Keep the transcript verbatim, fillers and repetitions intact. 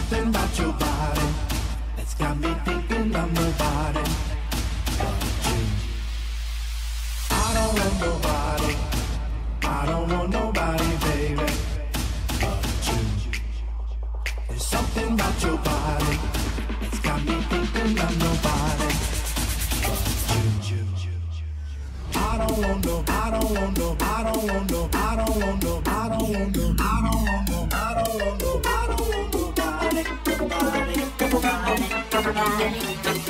something about your body that's got me thinking of nobody but you. I don't want nobody, I don't want nobody, baby, but you. There's something about your body that's got me thinking of nobody but you. I don't want no, I don't want no, I don't want no, I don't want no, I don't want no, I don't want no, I don't want no, I don't want nobody, nobody, nobody, nobody.